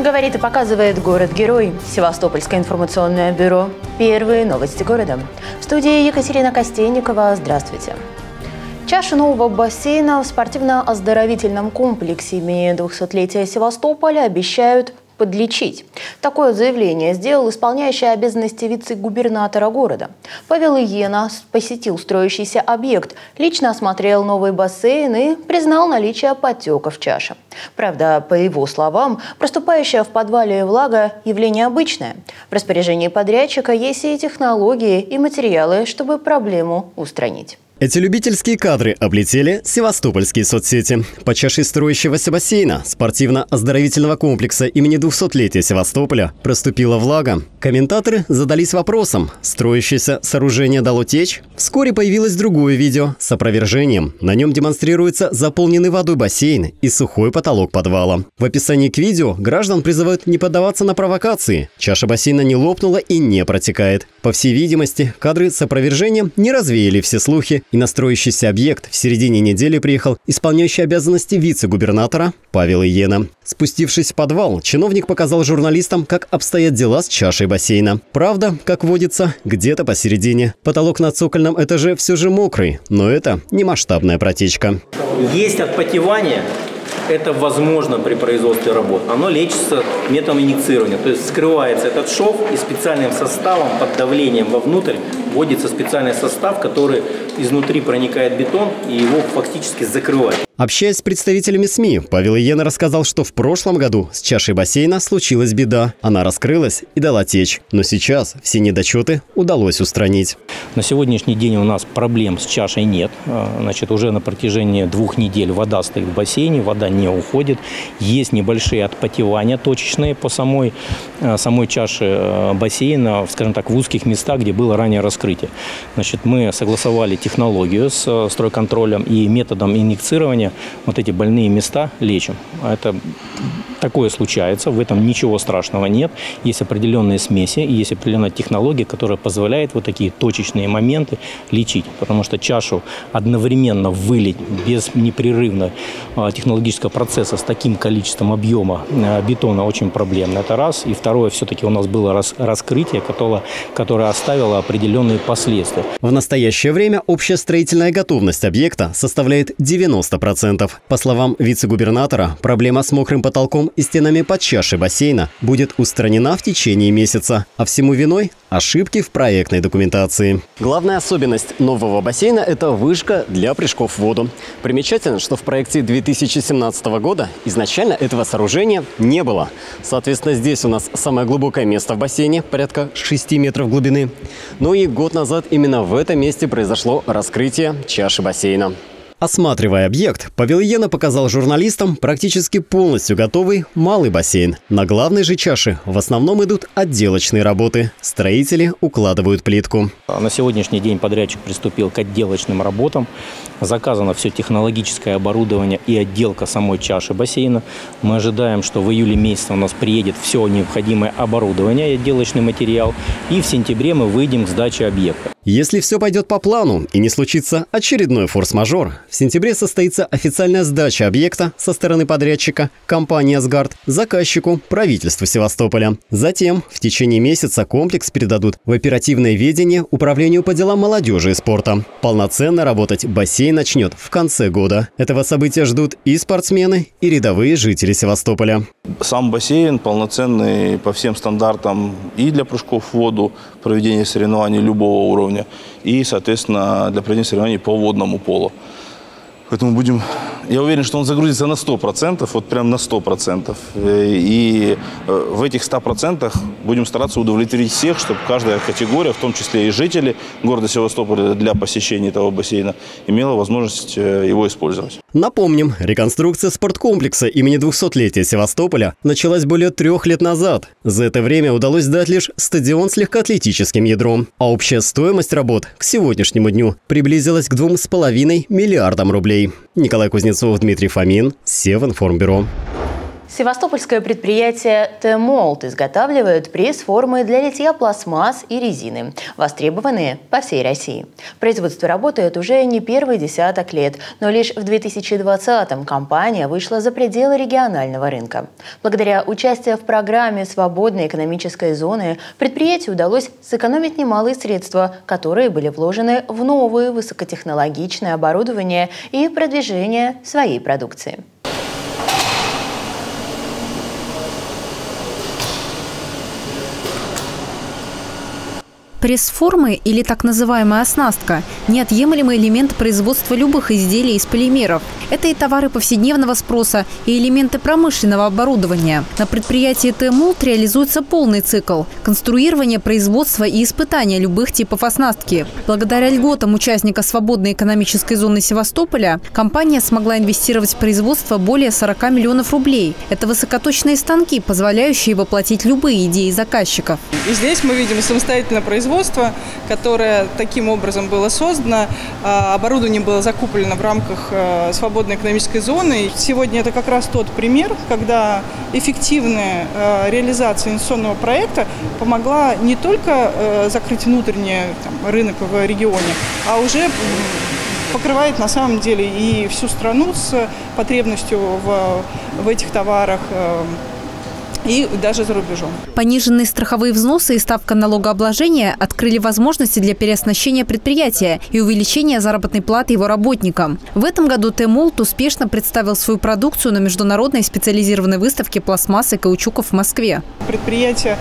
Говорит и показывает город-герой. Севастопольское информационное бюро. Первые новости города. В студии Екатерина Костенникова. Здравствуйте. Чашу нового бассейна в спортивно-оздоровительном комплексе имени 200-летия Севастополя обещают подлечить. Такое заявление сделал исполняющий обязанности вице-губернатора города. Павел Иена посетил строящийся объект, лично осмотрел новый бассейн и признал наличие подтеков в чаше. Правда, по его словам, проступающая в подвале влага – явление обычное. В распоряжении подрядчика есть и технологии, и материалы, чтобы проблему устранить. Эти любительские кадры облетели севастопольские соцсети. Под чашей строящегося бассейна спортивно-оздоровительного комплекса имени 200-летия Севастополя проступила влага. Комментаторы задались вопросом: строящееся сооружение дало течь? Вскоре появилось другое видео с опровержением. На нем демонстрируется заполненный водой бассейн и сухой потолок подвала. В описании к видео граждан призывают не поддаваться на провокации. Чаша бассейна не лопнула и не протекает. По всей видимости, кадры с опровержением не развеяли все слухи, и на строящийся объект в середине недели приехал исполняющий обязанности вице-губернатора Павел Иена. Спустившись в подвал, чиновник показал журналистам, как обстоят дела с чашей бассейна. Правда, как водится, где-то посередине. Потолок на цокольном этаже все же мокрый, но это не масштабная протечка. Есть отпотевание. Это возможно при производстве работ. Оно лечится методом инъекцирования. То есть скрывается этот шов и специальным составом под давлением вовнутрь вводится специальный состав, который изнутри проникает бетон и его фактически закрывает. Общаясь с представителями СМИ, Павел Иена рассказал, что в прошлом году с чашей бассейна случилась беда. Она раскрылась и дала течь. Но сейчас все недочеты удалось устранить. На сегодняшний день у нас проблем с чашей нет. Значит, уже на протяжении 2 недель вода стоит в бассейне, вода не уходит. Есть небольшие отпотевания точечные по самой чаше бассейна, скажем так, в узких местах, где было ранее раскрытие. Значит, мы согласовали технологию с стройконтролем и методом инъекцирования. Вот эти больные места лечим. Это такое случается, в этом ничего страшного нет. Есть определенные смеси, и есть определенная технология, которая позволяет вот такие точечные моменты лечить. Потому что чашу одновременно вылить без непрерывного технологического процесса с таким количеством объема бетона очень проблемно. Это раз. И второе, все-таки у нас было раскрытие, которое оставило определенные последствия. В настоящее время общая строительная готовность объекта составляет 90%. По словам вице-губернатора, проблема с мокрым потолком и стенами под чашей бассейна будет устранена в течение месяца. А всему виной ошибки в проектной документации. Главная особенность нового бассейна – это вышка для прыжков в воду. Примечательно, что в проекте 2017 года изначально этого сооружения не было. Соответственно, здесь у нас самое глубокое место в бассейне, порядка 6 метров глубины. Но и год назад именно в этом месте произошло раскрытие чаши бассейна. Осматривая объект, Павел Иена показал журналистам практически полностью готовый малый бассейн. На главной же чаше в основном идут отделочные работы. Строители укладывают плитку. На сегодняшний день подрядчик приступил к отделочным работам. Заказано все технологическое оборудование и отделка самой чаши бассейна. Мы ожидаем, что в июле месяце у нас приедет все необходимое оборудование и отделочный материал. И в сентябре мы выйдем к сдаче объекта. Если все пойдет по плану и не случится очередной форс-мажор, в сентябре состоится официальная сдача объекта со стороны подрядчика, компании «Асгард», заказчику, правительству Севастополя. Затем в течение месяца комплекс передадут в оперативное ведение Управлению по делам молодежи и спорта. Полноценно работать бассейн начнет в конце года. Этого события ждут и спортсмены, и рядовые жители Севастополя. Сам бассейн полноценный по всем стандартам и для прыжков в воду, проведения соревнований любого уровня, и, соответственно, для проведения соревнований по водному полу. Поэтому я уверен, что он загрузится на 100%, вот прям на 100%. И в этих 100% будем стараться удовлетворить всех, чтобы каждая категория, в том числе и жители города Севастополя, для посещения этого бассейна имела возможность его использовать. Напомним, реконструкция спорткомплекса имени 200-летия Севастополя началась более 3 лет назад. За это время удалось сдать лишь стадион с легкоатлетическим ядром. А общая стоимость работ к сегодняшнему дню приблизилась к 2,5 миллиардам рублей. Николай Кузнецов, Дмитрий Фомин, Севинформбюро. Севастопольское предприятие «Т-Молд» изготавливает пресс-формы для литья пластмасс и резины, востребованные по всей России. Производство работает уже не первый десяток лет, но лишь в 2020-м компания вышла за пределы регионального рынка. Благодаря участию в программе свободной экономической зоны предприятию удалось сэкономить немалые средства, которые были вложены в новое высокотехнологичное оборудование и продвижение своей продукции. Пресс-формы или так называемая оснастка – неотъемлемый элемент производства любых изделий из полимеров. Это и товары повседневного спроса, и элементы промышленного оборудования. На предприятии «Т-Молд» реализуется полный цикл – конструирование, производство и испытания любых типов оснастки. Благодаря льготам участника свободной экономической зоны Севастополя компания смогла инвестировать в производство более 40 миллионов рублей. Это высокоточные станки, позволяющие воплотить любые идеи заказчиков. И здесь мы видим самостоятельное производство, которое таким образом было создано. Оборудование было закуплено в рамках свободной экономической зоны. Сегодня это как раз тот пример, когда эффективная реализация инвестиционного проекта помогла не только закрыть внутренний рынок в регионе, а уже покрывает на самом деле и всю страну с потребностью в этих товарах, и даже за рубежом. Пониженные страховые взносы и ставка налогообложения открыли возможности для переоснащения предприятия и увеличения заработной платы его работникам. В этом году «Т-Молд» успешно представил свою продукцию на международной специализированной выставке пластмасс и каучуков в Москве. Предприятие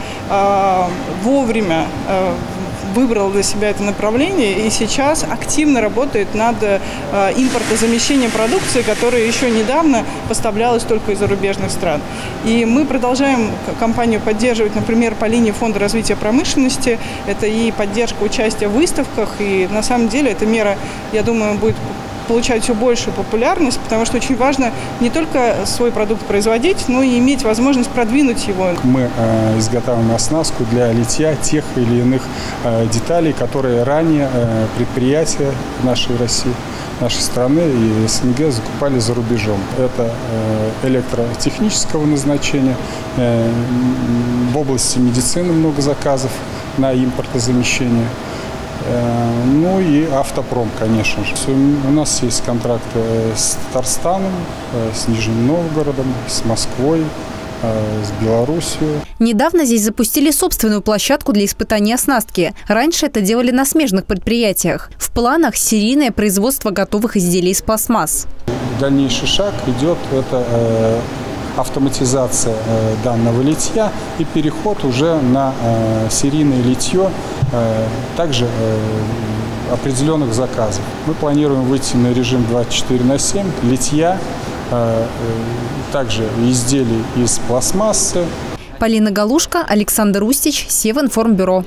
вовремя выбрал для себя это направление и сейчас активно работает над импортозамещением продукции, которая еще недавно поставлялась только из зарубежных стран. И мы продолжаем компанию поддерживать, например, по линии Фонда развития промышленности. Это и поддержка участия в выставках. И на самом деле эта мера, я думаю, будет получать все большую популярность, потому что очень важно не только свой продукт производить, но и иметь возможность продвинуть его. Мы изготавливаем оснастку для литья тех или иных деталей, которые ранее предприятия нашей России, нашей страны и СНГ закупали за рубежом. Это электротехнического назначения, в области медицины много заказов на импортозамещение. Ну и автопром, конечно же. У нас есть контракты с Татарстаном, с Нижним Новгородом, с Москвой, с Белоруссией. Недавно здесь запустили собственную площадку для испытания оснастки. Раньше это делали на смежных предприятиях. В планах серийное производство готовых изделий из пластмасс. Дальнейший шаг идет это автоматизация данного литья и переход уже на серийное литье также определенных заказов. Мы планируем выйти на режим 24/7 литья, также изделий из пластмассы. Полина Галушка, Александр Устич, Севинформбюро.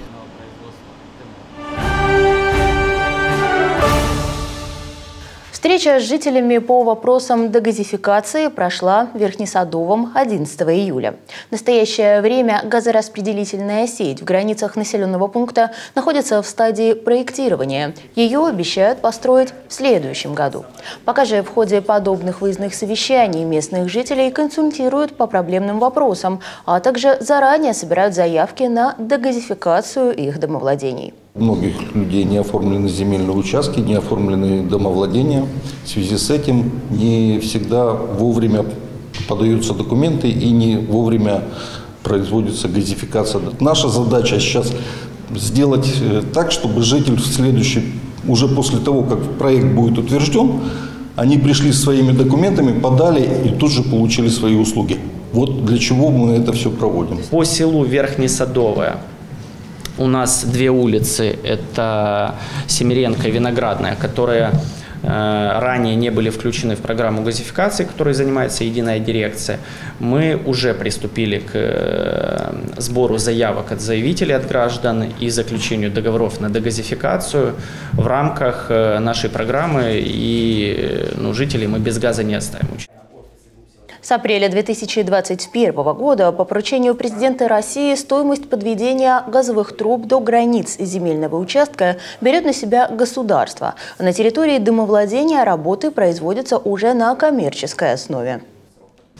Встреча с жителями по вопросам дегазификации прошла в Верхнесадовом 11 июля. В настоящее время газораспределительная сеть в границах населенного пункта находится в стадии проектирования. Ее обещают построить в следующем году. Пока же в ходе подобных выездных совещаний местных жителей консультируют по проблемным вопросам, а также заранее собирают заявки на дегазификацию их домовладений. У многих людей не оформлены земельные участки, не оформлены домовладения. В связи с этим не всегда вовремя подаются документы и не вовремя производится газификация. Наша задача сейчас сделать так, чтобы житель в следующий, уже после того, как проект будет утвержден, они пришли со своими документами, подали и тут же получили свои услуги. Вот для чего мы это все проводим. По селу Верхнесадовое у нас две улицы, это Семеренко и Виноградная, которые ранее не были включены в программу газификации, которой занимается единая дирекция. Мы уже приступили к сбору заявок от заявителей, от граждан и заключению договоров на дегазификацию в рамках нашей программы, и жителей мы без газа не оставим. С апреля 2021 года по поручению президента России стоимость подведения газовых труб до границ земельного участка берет на себя государство. На территории домовладения работы производятся уже на коммерческой основе.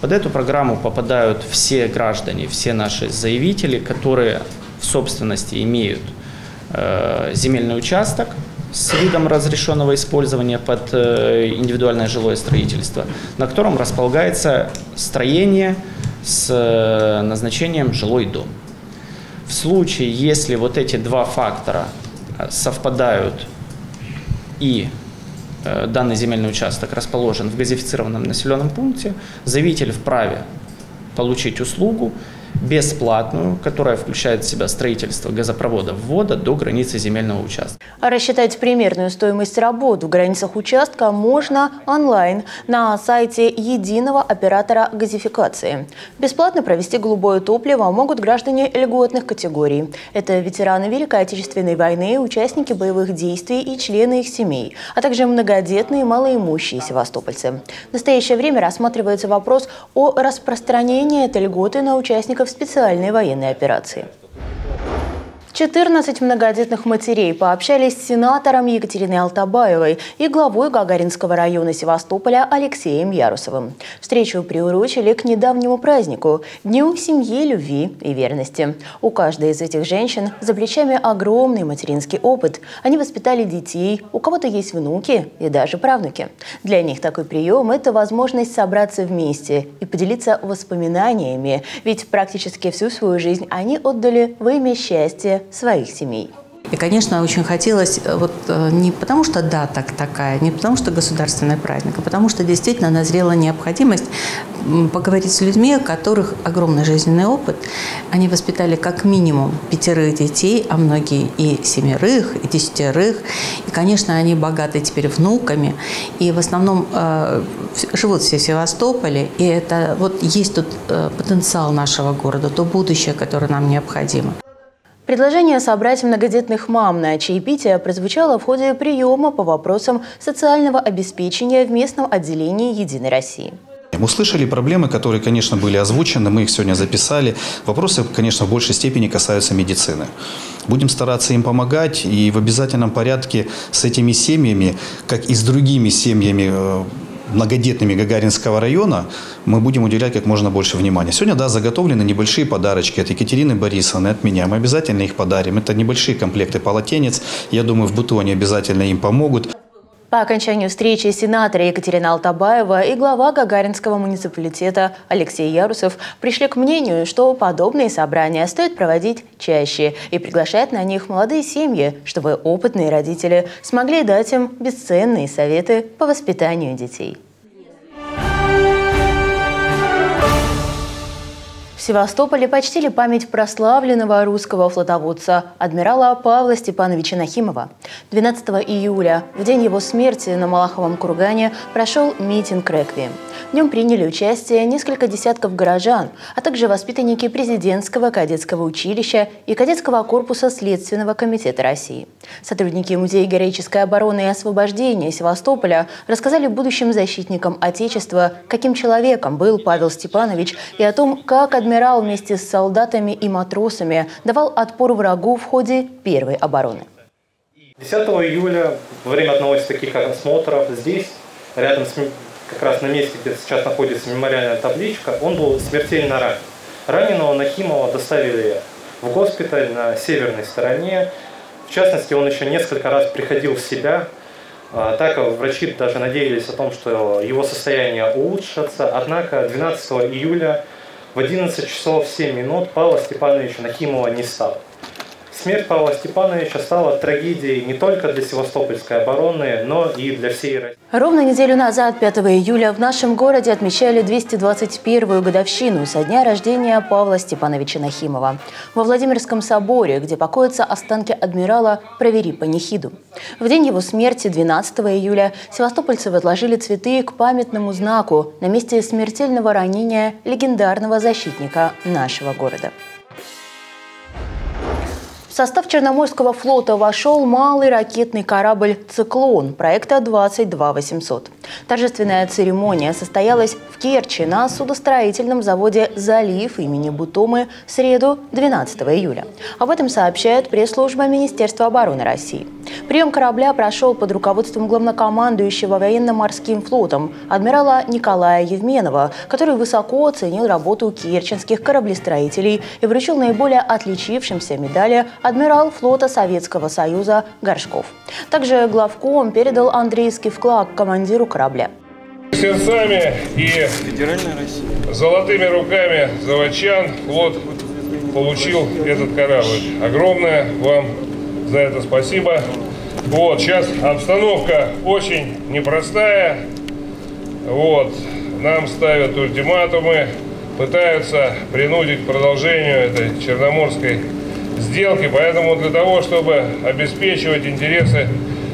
Под эту программу попадают все граждане, все наши заявители, которые в собственности имеют земельный участок с видом разрешенного использования под индивидуальное жилое строительство, на котором располагается строение с назначением жилой дом. В случае, если вот эти два фактора совпадают и данный земельный участок расположен в газифицированном населенном пункте, заявитель вправе получить услугу бесплатную, которая включает в себя строительство газопровода ввода до границы земельного участка. А рассчитать примерную стоимость работ в границах участка можно онлайн на сайте единого оператора газификации. Бесплатно провести голубое топливо могут граждане льготных категорий. Это ветераны Великой Отечественной войны, участники боевых действий и члены их семей, а также многодетные малоимущие севастопольцы. В настоящее время рассматривается вопрос о распространении этой льготы на участников специальной военной операции. 14 многодетных матерей пообщались с сенатором Екатериной Алтабаевой и главой Гагаринского района Севастополя Алексеем Ярусовым. Встречу приурочили к недавнему празднику – Дню семьи, любви и верности. У каждой из этих женщин за плечами огромный материнский опыт. Они воспитали детей, у кого-то есть внуки и даже правнуки. Для них такой прием – это возможность собраться вместе и поделиться воспоминаниями, ведь практически всю свою жизнь они отдали во имя счастья своих семей. И, конечно, очень хотелось, не потому что дата такая, не потому что государственный праздник, а потому что действительно назрела необходимость поговорить с людьми, у которых огромный жизненный опыт. Они воспитали как минимум 5 детей, а многие и 7, и 10. И, конечно, они богаты теперь внуками. И в основном живут все в Севастополе. И это есть тут потенциал нашего города, то будущее, которое нам необходимо. Предложение собрать многодетных мам на чаепитие прозвучало в ходе приема по вопросам социального обеспечения в местном отделении «Единой России». Мы услышали проблемы, которые, конечно, были озвучены, мы их сегодня записали. Вопросы, конечно, в большей степени касаются медицины. Будем стараться им помогать и в обязательном порядке с этими семьями, как и с другими семьями, многодетными Гагаринского района, мы будем уделять как можно больше внимания. Сегодня, заготовлены небольшие подарочки от Екатерины Борисовны, от меня. Мы обязательно их подарим. Это небольшие комплекты полотенец. Я думаю, в быту они обязательно им помогут. По окончанию встречи сенатора Екатерина Алтабаева и глава Гагаринского муниципалитета Алексей Ярусов пришли к мнению, что подобные собрания стоит проводить чаще и приглашать на них молодые семьи, чтобы опытные родители смогли дать им бесценные советы по воспитанию детей. В Севастополе почтили память прославленного русского флотоводца адмирала Павла Степановича Нахимова. 12 июля, в день его смерти на Малаховом кургане, прошел митинг реквием. В нем приняли участие несколько десятков горожан, а также воспитанники президентского кадетского училища и кадетского корпуса Следственного комитета России. Сотрудники Музея героической обороны и освобождения Севастополя рассказали будущим защитникам Отечества, каким человеком был Павел Степанович, и о том, как адмирал вместе с солдатами и матросами давал отпор врагу в ходе первой обороны. 10 июля во время одного из таких осмотров здесь, рядом с как раз на месте, где сейчас находится мемориальная табличка, он был смертельно ранен. Раненого Нахимова доставили в госпиталь на северной стороне. В частности, он еще несколько раз приходил в себя. Так врачи даже надеялись о том, что его состояние улучшится. Однако 12 июля в 11 часов 7 минут Павла Степановича Нахимова не стало. Смерть Павла Степановича стала трагедией не только для севастопольской обороны, но и для всей России. Ровно неделю назад, 5 июля, в нашем городе отмечали 221-ю годовщину со дня рождения Павла Степановича Нахимова. Во Владимирском соборе, где покоятся останки адмирала, провели панихиду. В день его смерти, 12 июля, севастопольцы возложили цветы к памятному знаку на месте смертельного ранения легендарного защитника нашего города. В состав Черноморского флота вошел малый ракетный корабль «Циклон» проекта 22800. Торжественная церемония состоялась в Керчи на судостроительном заводе «Залив» имени Бутомы в среду 12 июля. Об этом сообщает пресс-служба Министерства обороны России. Прием корабля прошел под руководством главнокомандующего военно-морским флотом адмирала Николая Евменова, который высоко оценил работу керченских кораблестроителей и вручил наиболее отличившимся медали адмирал флота Советского Союза Горшков. Также главком передал андрейский флаг командиру корабля. Сердцами и золотыми руками заводчан флот получил этот корабль. Огромное вам за это спасибо. Вот, сейчас обстановка очень непростая. Вот, нам ставят ультиматумы, пытаются принудить к продолжению этой черноморской сделки. Поэтому для того, чтобы обеспечивать интересы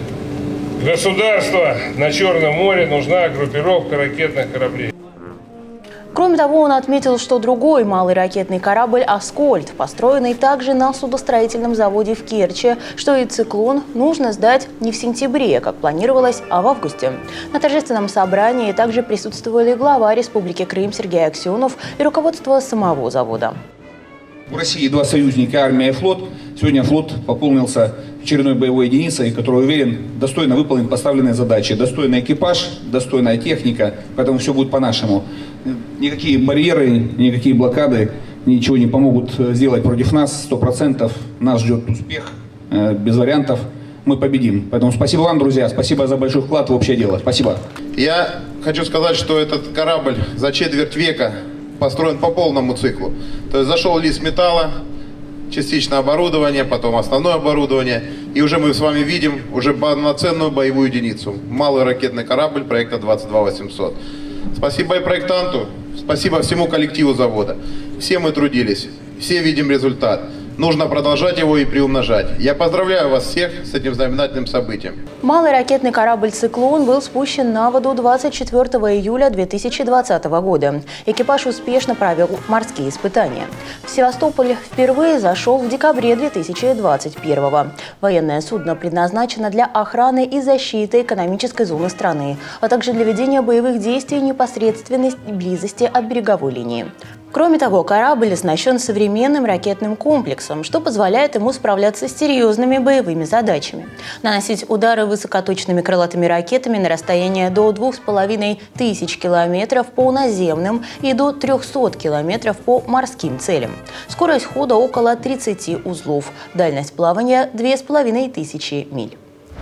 государства на Черном море, нужна группировка ракетных кораблей. Кроме того, он отметил, что другой малый ракетный корабль «Аскольд», построенный также на судостроительном заводе в Керчи, что и «Циклон» нужно сдать не в сентябре, как планировалось, а в августе. На торжественном собрании также присутствовали глава Республики Крым Сергей Аксенов и руководство самого завода. У России два союзника, армия и флот. Сегодня флот пополнился очередной боевой единицей, которая, уверен, достойно выполнит поставленные задачи. Достойный экипаж, достойная техника, поэтому все будет по-нашему. Никакие барьеры, никакие блокады ничего не помогут сделать против нас. 100% нас ждет успех, без вариантов. Мы победим. Поэтому спасибо вам, друзья, спасибо за большой вклад в общее дело. Спасибо. Я хочу сказать, что этот корабль за четверть века построен по полному циклу. То есть зашел лист металла, частично оборудование, потом основное оборудование. И уже мы с вами видим уже полноценную боевую единицу. Малый ракетный корабль проекта 22800. Спасибо и проектанту, спасибо всему коллективу завода. Все мы трудились, все видим результат. Нужно продолжать его и приумножать. Я поздравляю вас всех с этим знаменательным событием. Малый ракетный корабль «Циклон» был спущен на воду 24 июля 2020 года. Экипаж успешно провел морские испытания. В Севастополь впервые зашел в декабре 2021. Военное судно предназначено для охраны и защиты экономической зоны страны, а также для ведения боевых действий непосредственной близости от береговой линии. Кроме того, корабль оснащен современным ракетным комплексом, что позволяет ему справляться с серьезными боевыми задачами. Наносить удары высокоточными крылатыми ракетами на расстояние до 2500 километров по наземным и до 300 километров по морским целям. Скорость хода около 30 узлов, дальность плавания 2500 миль.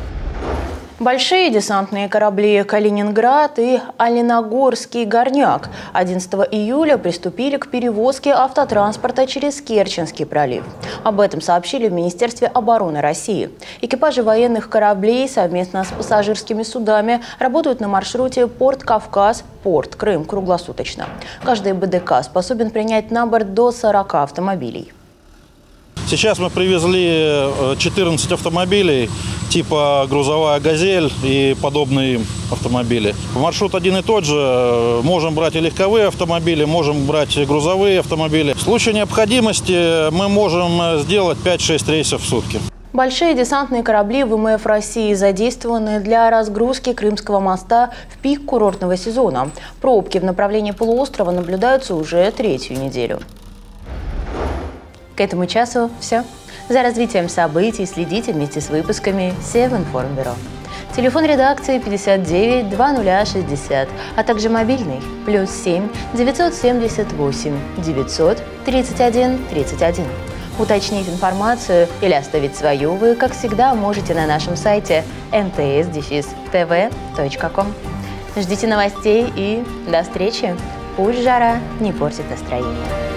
Большие десантные корабли «Калининград» и «Оленогорский горняк» 11 июля приступили к перевозке автотранспорта через Керченский пролив. Об этом сообщили в Министерстве обороны России. Экипажи военных кораблей совместно с пассажирскими судами работают на маршруте Порт Кавказ, Порт Крым круглосуточно. Каждый БДК способен принять на борт до 40 автомобилей. Сейчас мы привезли 14 автомобилей типа грузовая «Газель» и подобные автомобили. Маршрут один и тот же. Можем брать и легковые автомобили, можем брать и грузовые автомобили. В случае необходимости мы можем сделать 5-6 рейсов в сутки. Большие десантные корабли ВМФ России задействованы для разгрузки Крымского моста в пик курортного сезона. Пробки в направлении полуострова наблюдаются уже третью неделю. К этому часу все. За развитием событий следите вместе с выпусками Севинформбюро. Телефон редакции 59 2060, а также мобильный +7 978 900 31 31. Уточнить информацию или оставить свою вы, как всегда, можете на нашем сайте mts-tv.com. Ждите новостей и до встречи. Пусть жара не портит настроение.